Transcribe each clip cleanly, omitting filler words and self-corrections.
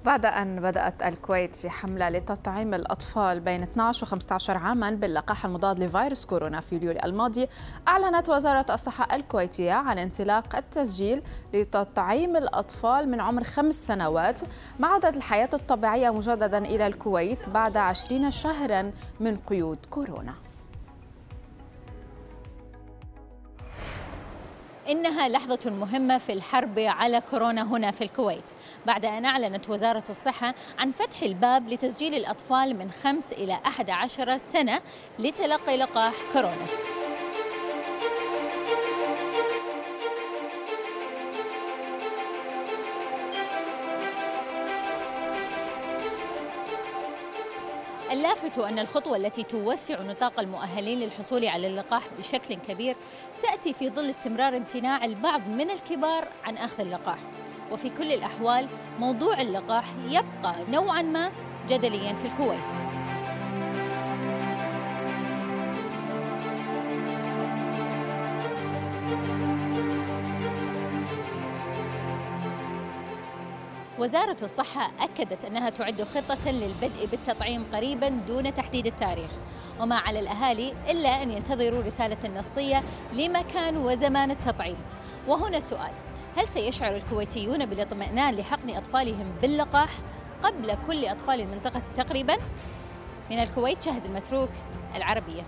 بعد أن بدأت الكويت في حملة لتطعيم الأطفال بين 12 و 15 عاماً باللقاح المضاد لفيروس كورونا في يوليو الماضي، أعلنت وزارة الصحة الكويتية عن انطلاق التسجيل لتطعيم الأطفال من عمر 5 سنوات مع عودة الحياة الطبيعية مجدداً إلى الكويت بعد 20 شهراً من قيود كورونا. إنها لحظة مهمة في الحرب على كورونا هنا في الكويت، بعد أن أعلنت وزارة الصحة عن فتح الباب لتسجيل الأطفال من 5 إلى 11 سنة لتلقي لقاح كورونا. اللافت أن الخطوة التي توسع نطاق المؤهلين للحصول على اللقاح بشكل كبير تأتي في ظل استمرار امتناع البعض من الكبار عن أخذ اللقاح، وفي كل الأحوال موضوع اللقاح يبقى نوعاً ما جدلياً في الكويت. وزارة الصحة أكدت أنها تعد خطة للبدء بالتطعيم قريباً دون تحديد التاريخ، وما على الأهالي إلا أن ينتظروا رسالة نصية لمكان وزمان التطعيم. وهنا السؤال: هل سيشعر الكويتيون بالاطمئنان لحقن أطفالهم باللقاح قبل كل أطفال المنطقة تقريباً؟ من الكويت شهد المتروك، العربية.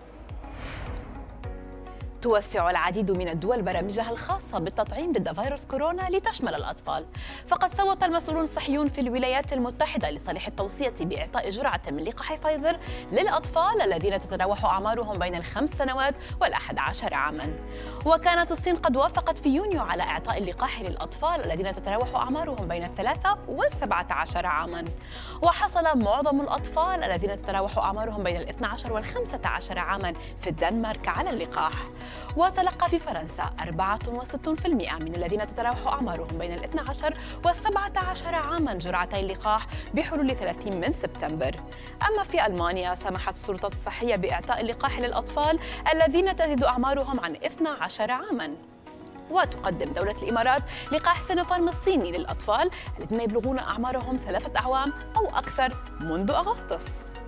توسع العديد من الدول برامجها الخاصة بالتطعيم ضد فيروس كورونا لتشمل الأطفال، فقد صوت المسؤولون الصحيون في الولايات المتحدة لصالح التوصية بإعطاء جرعة من لقاح فايزر للأطفال الذين تتراوح أعمارهم بين ال5 سنوات وال11 عاماً. وكانت الصين قد وافقت في يونيو على إعطاء اللقاح للأطفال الذين تتراوح أعمارهم بين ال3 وال17 عاماً. وحصل معظم الأطفال الذين تتراوح أعمارهم بين ال12 وال15 عاماً في الدنمارك على اللقاح. وتلقى في فرنسا 64% من الذين تتراوح أعمارهم بين ال12 وال17 عاماً جرعتي اللقاح بحلول 30 من سبتمبر. أما في ألمانيا سمحت السلطات الصحية بإعطاء اللقاح للأطفال الذين تزيد أعمارهم عن 12 عاماً. وتقدم دولة الإمارات لقاح سينوفارم الصيني للأطفال الذين يبلغون أعمارهم 3 أعوام أو أكثر منذ أغسطس.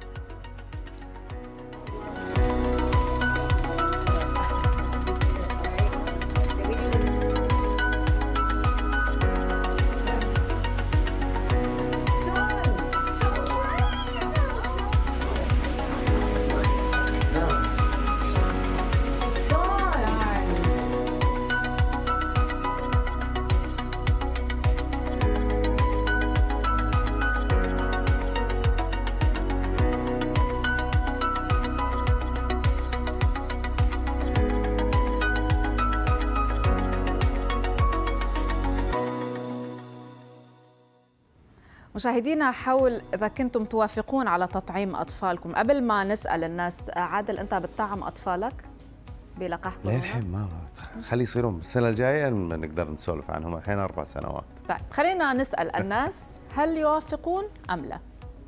مشاهدينا، حول إذا كنتم توافقون على تطعيم أطفالكم. قبل ما نسأل الناس، عادل أنت بتطعم أطفالك بلقاح كورونا؟ للحين ما خلي يصيرون السنة الجاية نقدر نسولف عنهم، الحين 4 سنوات. طيب خلينا نسأل الناس هل يوافقون أم لا؟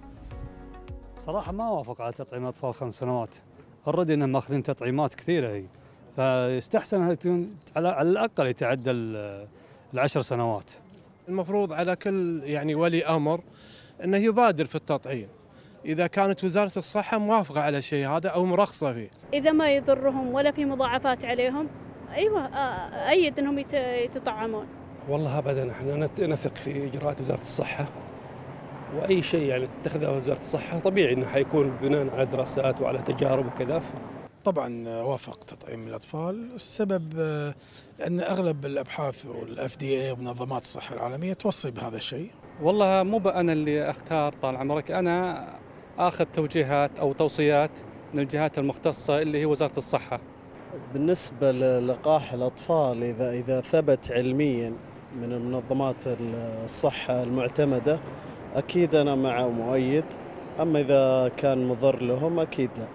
صراحة ما وافق على تطعيم الأطفال 5 سنوات، أوريدي إنهم ماخذين تطعيمات كثيرة هي، فيستحسن أنها تكون على الأقل يتعدى 10 سنوات. المفروض على كل ولي أمر أنه يبادر في التطعيم إذا كانت وزارة الصحة موافقة على الشيء هذا أو مرخصة فيه. إذا ما يضرهم ولا في مضاعفات عليهم، أيوة أيد أنهم يتطعمون. والله أبدا، احنا نثق في إجراءات وزارة الصحة، وأي شيء تتخذه وزارة الصحة طبيعي أنه حيكون بناء على دراسات وعلى تجارب وكذا. طبعا وافق تطعيم الأطفال. السبب لأن أغلب الأبحاث والFDA ومنظمات الصحة العالمية توصي بهذا الشيء. والله مو أنا اللي أختار، طال عمرك، أنا آخذ توجيهات أو توصيات من الجهات المختصة اللي هي وزارة الصحة. بالنسبة للقاح الأطفال، إذا ثبت علميا من منظمات الصحة المعتمدة أكيد أنا مع مؤيد، أما إذا كان مضر لهم أكيد لا.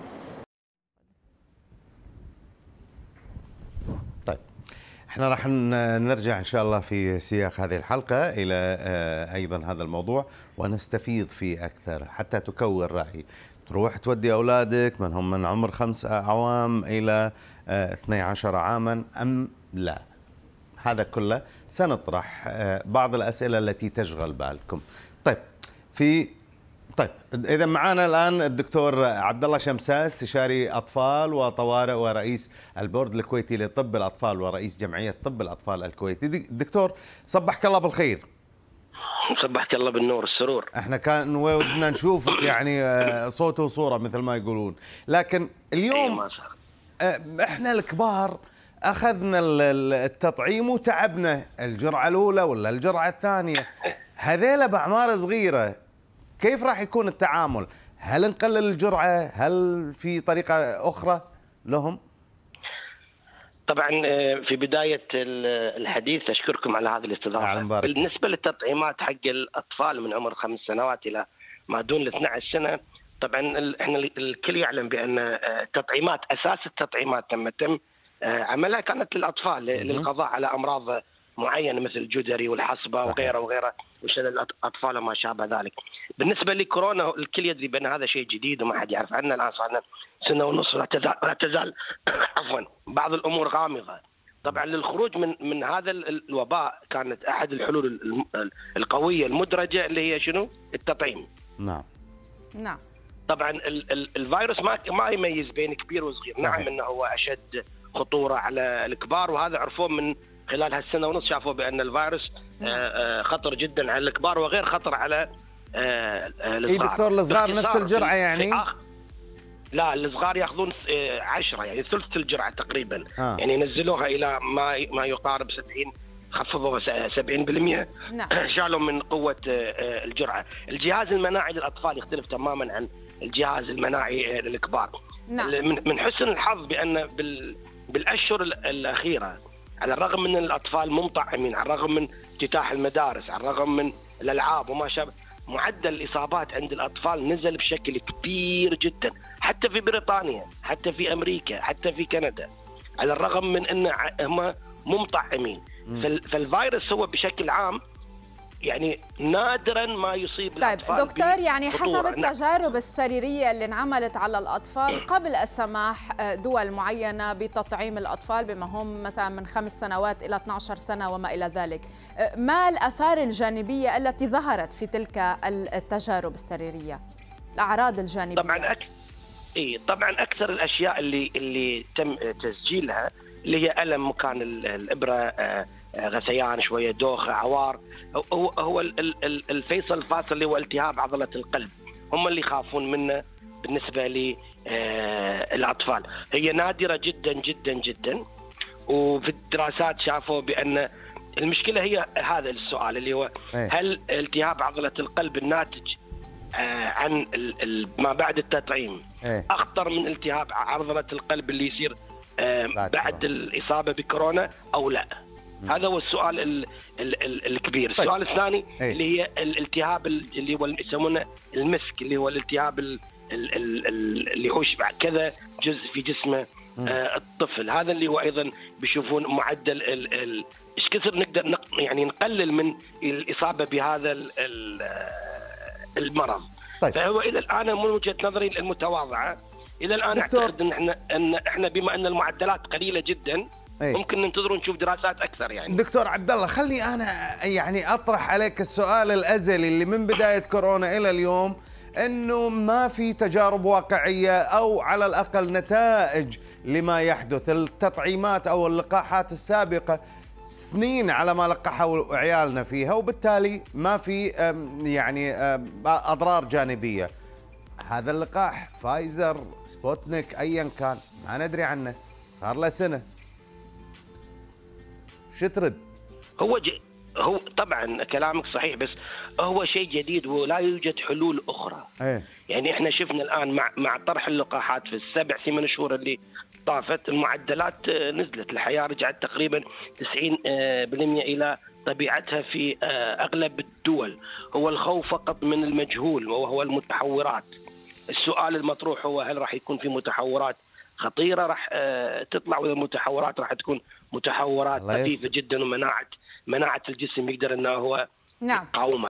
احنا راح نرجع ان شاء الله في سياق هذه الحلقة الى ايضا هذا الموضوع ونستفيض فيه اكثر حتى تكون رأي. تروح تودي اولادك من هم من عمر 5 أعوام الى 12 عاما ام لا؟ هذا كله سنطرح بعض الاسئلة التي تشغل بالكم. طيب اذا معنا الان الدكتور عبد الله شمساس، استشاري اطفال وطوارئ ورئيس البورد الكويتي لطب الاطفال ورئيس جمعيه طب الاطفال الكويتي. دكتور صبحك الله بالخير. صبحك الله بالنور السرور. احنا كان ودنا نشوفك يعني صوت وصوره مثل ما يقولون، لكن اليوم احنا الكبار اخذنا التطعيم وتعبنا، الجرعه الاولى ولا الجرعه الثانيه، هذيلا باعمار صغيره كيف راح يكون التعامل؟ هل نقلل الجرعه؟ هل في طريقه اخرى لهم؟ طبعا في بدايه الحديث اشكركم على هذه الاستضافه. بالنسبه للتطعيمات حق الاطفال من عمر 5 سنوات الى ما دون 12 سنه، طبعا احنا الكل يعلم بان التطعيمات، اساس التطعيمات تم عملها كانت للاطفال للقضاء على امراض معينه مثل الجدري والحصبه وغيره وغيره وشلل الاطفال وما شابه ذلك. بالنسبه لكورونا الكل يدري بان هذا شيء جديد وما حد يعرف عنه، الان صار لنا سنه ونص ولا تزال عفوا بعض الامور غامضه. طبعا للخروج من هذا الوباء كانت احد الحلول القويه المدرجه اللي هي شنو؟ التطعيم. نعم. طبعا الفيروس ما يميز بين كبير وصغير، نعم انه هو اشد خطوره على الكبار، وهذا عرفوه من خلال هالسنه ونص، شافوا بان الفيروس خطر جدا على الكبار وغير خطر على الصغار. دكتور الصغار نفس الجرعه يعني؟ لا الصغار ياخذون 10 يعني ثلث الجرعه تقريبا. يعني نزلوها الى ما يقارب 70، خفضوها 70%. شالوا من قوه الجرعه. الجهاز المناعي للاطفال يختلف تماما عن الجهاز المناعي للكبار. من حسن الحظ بان بالاشهر الاخيره على الرغم من الاطفال ممطعمين، على الرغم من افتتاح المدارس، على الرغم من الالعاب وما شابه، معدل الاصابات عند الاطفال نزل بشكل كبير جدا، حتى في بريطانيا، حتى في امريكا، حتى في كندا، على الرغم من ان هم ممطعمين. فالفيروس هو بشكل عام يعني نادرا ما يصيب الاطفال. طيب دكتور، يعني حسب التجارب السريريه اللي انعملت على الاطفال قبل السماح دول معينه بتطعيم الاطفال بما هم مثلا من 5 سنوات الى 12 سنه وما الى ذلك، ما الاثار الجانبيه التي ظهرت في تلك التجارب السريريه؟ الاعراض الجانبيه. طبعا اكثر الاشياء اللي تم تسجيلها اللي هي الم مكان الابره، غثيان شويه، دوخه، عوار. هو الفيصل الفاصل اللي هو التهاب عضله القلب، هم اللي يخافون منه بالنسبه للاطفال. هي نادره جدا جدا جدا، وفي الدراسات شافوا بان المشكله هي هذا السؤال اللي هو هل التهاب عضله القلب الناتج عن ما بعد التطعيم اخطر من التهاب عضله القلب اللي يصير بعد الإصابة بكورونا أو لا؟ هذا هو السؤال الكبير. السؤال الثاني اللي هي الالتهاب اللي هو يسمونه المسك، اللي هو الالتهاب اللي يحوش كذا جزء في جسمه الطفل. هذا اللي هو أيضا بيشوفون معدل إيش كثر نقدر يعني نقلل من الإصابة بهذا المرض. فهو إلى الآن من وجهة نظري المتواضعة إلى الآن أعتقد إن إحنا بما أن المعدلات قليلة جدا ممكن ننتظر ونشوف دراسات أكثر. يعني دكتور عبد الله، خلي أنا يعني أطرح عليك السؤال الأزلي اللي من بداية كورونا إلى اليوم، إنه ما في تجارب واقعية أو على الأقل نتائج لما يحدث. التطعيمات أو اللقاحات السابقة سنين على ما لقحوا عيالنا فيها، وبالتالي ما في يعني أضرار جانبية. هذا اللقاح فايزر، سبوتنيك، ايا كان، ما ندري عنه، صار له سنه. شو ترد؟ هو طبعا كلامك صحيح، بس هو شيء جديد ولا يوجد حلول اخرى. يعني احنا شفنا الان مع طرح اللقاحات في ال7 8 شهور اللي طافت، المعدلات نزلت، الحياه رجعت تقريبا 90% الى طبيعتها في اغلب الدول. هو الخوف فقط من المجهول وهو المتحورات. السؤال المطروح هو هل راح يكون في متحورات خطيره راح تطلع، ولا المتحورات راح تكون متحورات خفيفه جدا ومناعه الجسم يقدر انه هو يقاومها.